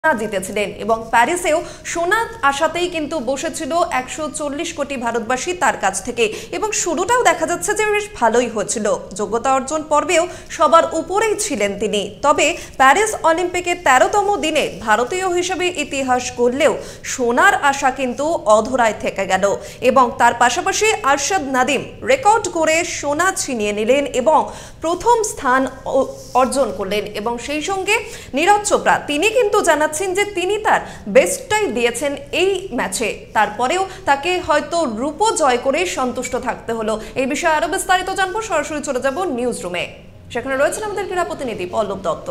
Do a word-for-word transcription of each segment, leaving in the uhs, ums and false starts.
জিতেছিলেন এবং প্যারিসেও সোনা আশাতেই কিন্তু বসেছিল একশো চল্লিশ কোটি ভারতবাসী তার কাছ থেকে এবং শুরুটাও দেখা যাচ্ছে যে বেশ ভালোই হয়েছিল। যোগ্যতা অর্জন পর্বেও সবার উপরেই ছিলেন তিনি। তবে প্যারিস অলিম্পিকের তেরোতম দিনে ভারতীয় হিসেবে ইতিহাস গড়লেও সোনার আশা কিন্তু অধরায় থেকে গেল এবং তার পাশাপাশি আরশাদ নাদিম রেকর্ড করে সোনা ছিনিয়ে নিলেন এবং প্রথম স্থান অর্জন করলেন এবং সেই সঙ্গে নীরজ চোপড়া তিনি কিন্তু জানা যে তিনি তার বেস্টটাই দিয়েছেন এই ম্যাচে, তারপরেও তাকে হয়তো রূপো জয় করে সন্তুষ্ট থাকতে হলো। এই বিষয়ে আরো বিস্তারিত জানবো, সরাসরি চলে যাব নিউজ রুমে। সেখানে রয়েছেন আমাদের ক্রীড়া প্রতিনিধি পল্লব দত্ত।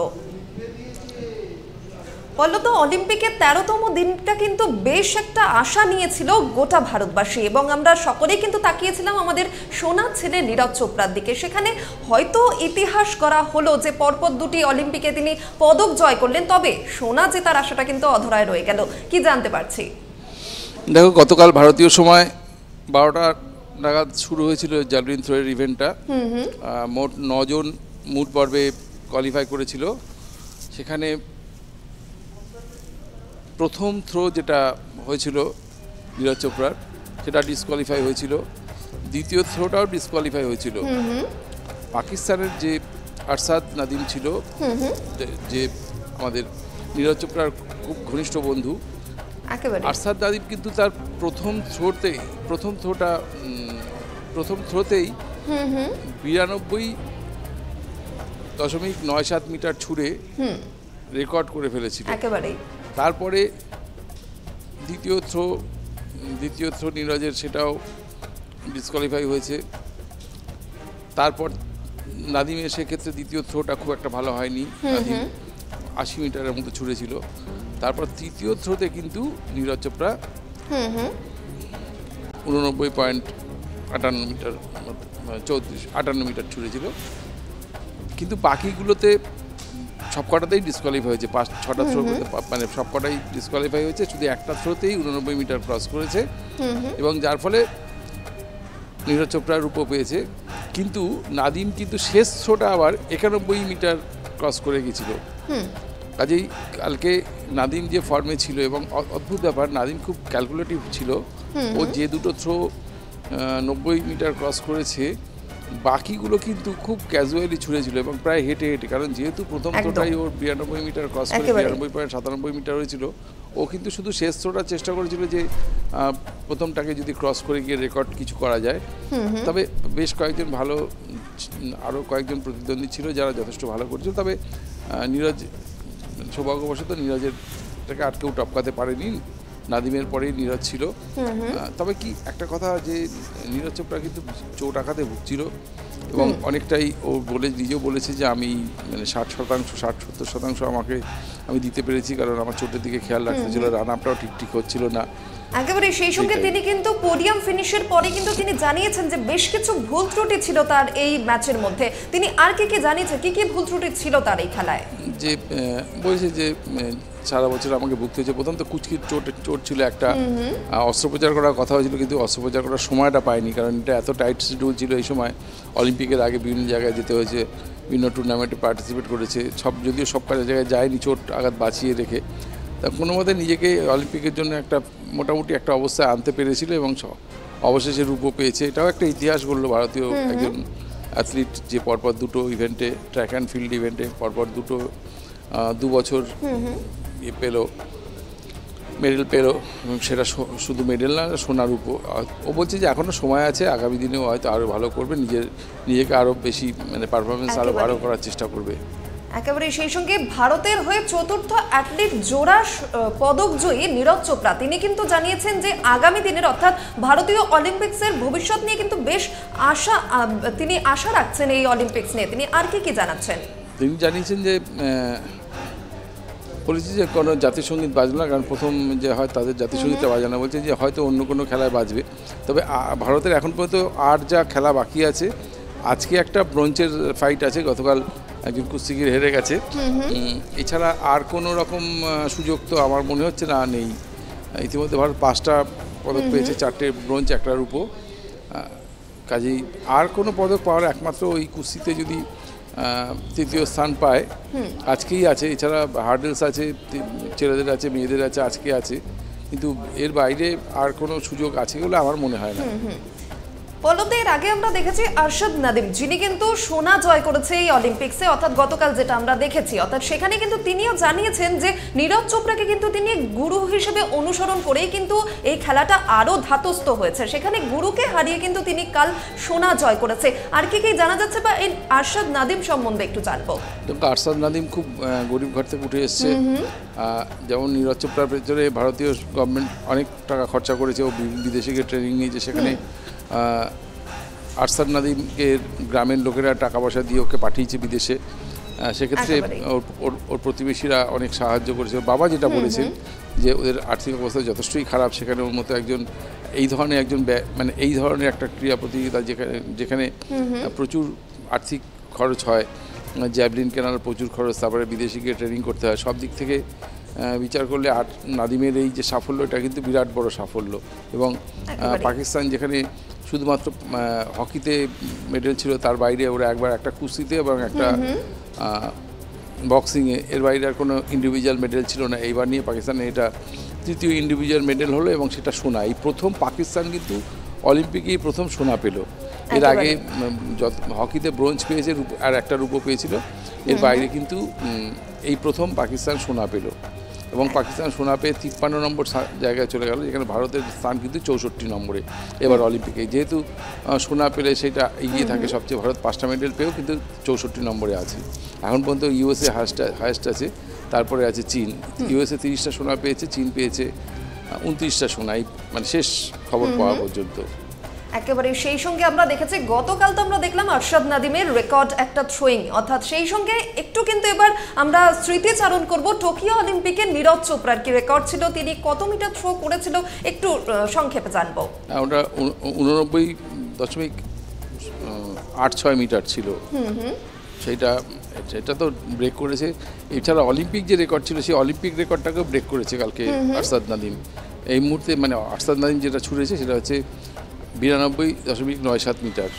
পল্লব, অলিম্পিকের তেরোতম দিনটা কিন্তু বেশ একটা আশা নিয়েছিল গোটা ভারতবাসী এবং আমরা সকলেই কিন্তু তাকিয়েছিলাম আমাদের সোনা ছেলে নীরজ চোপড়ার দিকে। সেখানে হয়তো ইতিহাস করা হলো যে পরপর দুটি অলিম্পিকে তিনি পদক জয় করলেন, তবে সোনা জেতার আশাটা কিন্তু অধরায় রয়ে গেল। কি জানতে পারছি? দেখো, গতকাল ভারতীয় সময় বারোটা নাগাদ শুরু হয়েছিল জ্যাভলিন থ্রোয়ের ইভেন্টটা। মোট নজন মুট পর্বে কোয়ালিফাই করেছিল। সেখানে প্রথম থ্রো যেটা হয়েছিল নীরজ চোপড়ার, সেটা ডিসকোয়ালিফাই হয়েছিল। দ্বিতীয় থ্রোটাও ডিসকোয়ালিফাই হয়েছিল। পাকিস্তানের যে আরশাদ নাদিম ছিল, যে আমাদের নীরজ চোপড়ার খুব ঘনিষ্ঠ বন্ধু, আরশাদ নাদিম কিন্তু তার প্রথম থ্রোতেই প্রথম থ্রোটা প্রথম থ্রোতেই বিরানব্বই দশমিক নয় সাত মিটার ছুঁড়ে রেকর্ড করে ফেলেছিল। একেবারেই তারপরে দ্বিতীয় থ্রো দ্বিতীয় থ্রো নীরজের, সেটাও ডিসকোয়ালিফাই হয়েছে। তারপর নাদিমের সেক্ষেত্রে দ্বিতীয় থ্রোটা খুব একটা ভালো হয়নি, নাদিম আশি মিটারের মতো ছুঁড়েছিল। তারপর তৃতীয় থ্রোতে কিন্তু নীরজ চোপড়া উননব্বই পয়েন্ট আটান্ন মিটার চৌত্রিশ আটান্ন মিটার ছুঁড়েছিল। কিন্তু বাকিগুলোতে সবকটাতেই ডিসকোয়ালিফাই হয়েছে। পাঁচ ছটা থ্রো মানে সবকটাই ডিসকোয়ালিফাই হয়েছে, শুধু একটা থ্রোতেই উননব্বই মিটার ক্রস করেছে এবং যার ফলে নীরজ চোপড়া রূপো পেয়েছে। কিন্তু নাদিম কিন্তু শেষ থ্রোটা আবার একানব্বই মিটার ক্রস করে গেছিল। কাজেই কালকে নাদিম যে ফর্মে ছিল এবং অদ্ভুত ব্যাপার, নাদিম খুব ক্যালকুলেটিভ ছিল। ও যে দুটো থ্রো নব্বই মিটার ক্রস করেছে, বাকিগুলো কিন্তু খুব ক্যাজুয়ালি ছুঁড়েছিল এবং প্রায় হেঁটে হেঁটে, কারণ যেহেতু প্রথম থ্রোটাই ওর বিরানব্বই মিটার ক্রস করে বিরানব্বই পয়েন্ট সাতানব্বই মিটার হয়েছিল, ও কিন্তু শুধু শেষ থ্রোটা চেষ্টা করেছিল যে প্রথমটাকে যদি ক্রস করে গিয়ে রেকর্ড কিছু করা যায়। তবে বেশ কয়েকজন ভালো, আরও কয়েকজন প্রতিদ্বন্দ্বী ছিল যারা যথেষ্ট ভালো করেছিল। তবে নীরজ সৌভাগ্যবশত নীরজের টাকে আর কেউ টপকাতে পারেনি, নাদিমের পরেই নীরজ ছিল। তবে কি একটা কথা, যে নীরজ চোপড়া কিন্তু চোট আঘাতে ভুগছিল এবং অনেকটাই ও বলে নিজেও বলেছে যে আমি মানে ষাট শতাংশ ষাট সত্তর শতাংশ আমাকে আমি দিতে পেরেছি, কারণ আমার চোটের দিকে খেয়াল রাখতে ছিল, রান আপটাও ঠিক ঠিক হচ্ছিল না একেবারে। সেই সঙ্গে তিনি কিন্তু পোডিয়াম ফিনিশের পরে কিন্তু তিনি জানিয়েছেন যে বেশ কিছু ভুল ত্রুটি ছিল তার এই ম্যাচের মধ্যে। তিনি আর কি কি জানিয়েছেন, কি কি ভুল ত্রুটি ছিল তার এই খেলায়? যে বলেছে যে সারা বছর আমাকে ভুগতে হয়েছে। প্রথম তো কুচকির চোট চোট ছিল একটা, অস্ত্রোপচার করার কথা হয়েছিল কিন্তু অস্ত্রোপচার করার সময়টা পায়নি, কারণ এটা এত টাইট শিডিউল ছিল। এই সময় অলিম্পিকের আগে বিভিন্ন জায়গায় যেতে হয়েছে, বিভিন্ন টুর্নামেন্টে পার্টিসিপেট করেছে, সব যদিও সব কাজের জায়গায় যায়নি, চোট আঘাত বাঁচিয়ে রেখে তা কোনো মতে নিজেকে অলিম্পিকের জন্য একটা মোটামুটি একটা অবস্থায় আনতে পেরেছিল এবং অবশেষে রূপও পেয়েছে। এটাও একটা ইতিহাস গড়ল ভারতীয় একজন অ্যাথলিট, যে পরপর দুটো ইভেন্টে, ট্র্যাক অ্যান্ড ফিল্ড ইভেন্টে পরপর দুটো দু বছর ইয়ে পেলো, মেডেল পেলো এবং সেটা শুধু মেডেল না, সোনার রূপও। ও বলছে যে এখনও সময় আছে, আগামী দিনেও হয়তো আরও ভালো করবে, নিজের নিজেকে আরও বেশি মানে পারফরমেন্স আরও ভালো করার চেষ্টা করবে। একেবারে সেই সঙ্গে ভারতের হয়ে চতুর্থ অ্যাথলিট জোড়া পদক জয়ী নীরজ চোপড়া তিনি কিন্তু জানিয়েছেন যে আগামী দিনের অর্থাৎ ভারতীয় অলিম্পিক্সের ভবিষ্যৎ নিয়ে কিন্তু বেশ আশা তিনি আশা রাখছেন এই অলিম্পিক্স নিয়ে। তিনি আর কি কি জানাচ্ছেন? তিনি জানিয়েছেন যে বলেছি যে কোনো জাতীয় সঙ্গীত বাজবে না, কারণ প্রথম যে হয় তাদের জাতীয় সঙ্গীতটা বাজে না। বলছে যে হয়তো অন্য কোনো খেলায় বাজবে। তবে ভারতের এখন পর্যন্ত আর যা খেলা বাকি আছে, আজকে একটা ব্রোঞ্জের ফাইট আছে, গতকাল একজন কুস্তিগির হেরে গেছে। এছাড়া আর কোনো রকম সুযোগ তো আমার মনে হচ্ছে না নেই। ইতিমধ্যে ভারত পাঁচটা পদক পেয়েছে, চারটে ব্রোঞ্জ একটা রূপো। কাজেই আর কোনো পদক পাওয়ার একমাত্র ওই কুস্তিতে যদি তৃতীয় স্থান পায়, আজকেই আছে। এছাড়া হার্ডেলস আছে, ছেলেদের আছে, মেয়েদের আছে, আজকে আছে, কিন্তু এর বাইরে আর কোনো সুযোগ আছে বলে আমার মনে হয় না। পল্লবদের আগে আমরা দেখেছি আরশাদ নাদিম, যিনি কিন্তু সোনা জয় করেছে এই অলিম্পিক্সে, অর্থাৎ গতকাল যেটা আমরা দেখেছি, অর্থাৎ সেখানে কিন্তু তিনিও জানিয়েছেন যে নীরজ চোপড়াকে কিন্তু তিনি গুরু হিসেবে অনুসরণ করেই কিন্তু এই খেলাটা আরো ধাতস্থ হয়েছে। সেখানে গুরুকে হারিয়ে কিন্তু তিনি কাল সোনা জয় করেছে। আর কি কি জানা যাচ্ছে বা এই আরশাদ নাদিম সম্বন্ধে একটু জানবো। আরশাদ নাদিম খুব গরিব ঘর থেকে উঠে এসছে। যেমন নীরজ চোপড়ার ভেতরে ভারতীয় গভর্নমেন্ট অনেক টাকা খরচা করেছে, ও বিদেশে গিয়ে ট্রেনিং নিয়েছে, সেখানে আরশাদ নাদিমকে গ্রামের লোকেরা টাকা পয়সা দিয়ে ওকে পাঠিয়েছে বিদেশে। সেক্ষেত্রে ওর ওর প্রতিবেশীরা অনেক সাহায্য করেছে। বাবা যেটা বলেছেন যে ওদের আর্থিক অবস্থা যথেষ্টই খারাপ, সেখানে ওর মতো একজন এই ধরনের একজন মানে এই ধরনের একটা ক্রীড়া প্রতিযোগিতা যেখানে যেখানে প্রচুর আর্থিক খরচ হয়, জ্যাভলিন কেনার প্রচুর খরচ, তারপরে বিদেশে গিয়ে ট্রেনিং করতে হয়, সব দিক থেকে বিচার করলে আর নাদিমের এই যে সাফল্য, এটা কিন্তু বিরাট বড় সাফল্য। এবং পাকিস্তান যেখানে শুধুমাত্র হকিতে মেডেল ছিল, তার বাইরে ওরা একবার একটা কুস্তিতে এবং একটা বক্সিংয়ে, এর বাইরে আর কোনো ইন্ডিভিজুয়াল মেডেল ছিল না। এইবার নিয়ে পাকিস্তানে এটা তৃতীয় ইন্ডিভিজুয়াল মেডেল হলো এবং সেটা সোনা। এই প্রথম পাকিস্তান কিন্তু অলিম্পিকেই প্রথম সোনা পেল। এর আগে হকিতে ব্রোঞ্জ পেয়েছে আর একটা রূপো পেয়েছিল, এর বাইরে কিন্তু এই প্রথম পাকিস্তান সোনা পেল। এবং পাকিস্তান সোনা পেয়ে তিপ্পান্ন নম্বর জায়গায় চলে গেল, যেখানে ভারতের স্থান কিন্তু চৌষট্টি নম্বরে এবার অলিম্পিকে। যেহেতু সোনা পেলে সেটা এগিয়ে থাকে সবচেয়ে, ভারত পাঁচটা মেডেল পেয়েও কিন্তু চৌষট্টি নম্বরে আছে। এখন পর্যন্ত ইউএসএ হায়েস্ট হায়েস্ট আছে, তারপরে আছে চীন। ইউএসএ তিরিশটা সোনা পেয়েছে, চীন পেয়েছে উনত্রিশটা সোনা, মানে শেষ খবর পাওয়া পর্যন্ত। একেবারে সেই সঙ্গে আমরা দেখেছি গতকাল তো আমরা দেখলাম আরশাদ নাদিমের রেকর্ড একটা থ্রোয়িং, অর্থাৎ সেই সঙ্গে একটু কিন্তু এবার আমরা স্মৃতিচারণ করব টোকিও অলিম্পিকে নীরজ চোপড়ার কি রেকর্ড ছিল, তিনি কত মিটার থ্রো করেছিল একটু সংক্ষেপে জানবো। ওটা উননব্বই দশমিক আট ছয় মিটার ছিল, সেইটা এটা তো ব্রেক করেছে। এছাড়া অলিম্পিক যে রেকর্ড ছিল সেই অলিম্পিক রেকর্ডটাকেও ব্রেক করেছে কালকে আরশাদ নাদিম। এই মুহূর্তে মানে আরশাদ নাদিম যেটা ছুড়েছে সেটা হচ্ছে বিরানব্বই দশমিক নয় সাত মিটার।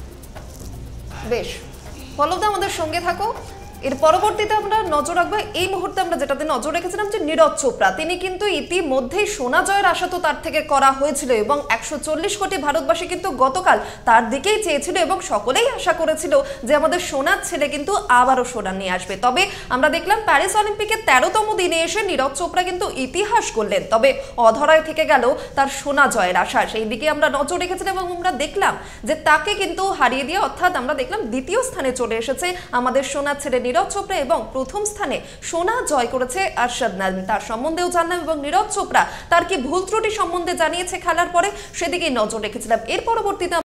বেশ, পল্লবদা আমাদের সঙ্গে থাকো। এর পরবর্তীতে আমরা নজর রাখবো, এই মুহূর্তে আমরা যেটাতে নজর রেখেছিলাম যে নীরজ চোপড়া, তিনি কিন্তু ইতিমধ্যেই সোনা জয়ের আশা তো তার থেকে করা হয়েছিল এবং একশো চল্লিশ কোটি ভারতবাসী কিন্তু গতকাল তার দিকেই চেয়েছিল এবং সকলেই আশা করেছিল যে আমাদের সোনার ছেলে কিন্তু আবারও সোনা নিয়ে আসবে। তবে আমরা দেখলাম প্যারিস অলিম্পিকের তেরোতম দিনে এসে নীরজ চোপড়া কিন্তু ইতিহাস করলেন, তবে অধরায় থেকে গেল তার সোনা জয়ের আশা। সেই দিকে আমরা নজর রেখেছিলাম এবং আমরা দেখলাম যে তাকে কিন্তু হারিয়ে দিয়ে, অর্থাৎ আমরা দেখলাম দ্বিতীয় স্থানে চলে এসেছে আমাদের সোনার ছেলে নীরজ চোপড়া এবং প্রথম স্থানে সোনা জয় করেছে আরশাদ নাদিম। তার সম্বন্ধেও জানলাম এবং নীরজ চোপড়া তার কি ভুল ত্রুটি সম্বন্ধে জানিয়েছে খেলার পরে, সেদিকে নজর রেখেছিলাম। এর পরবর্তীতে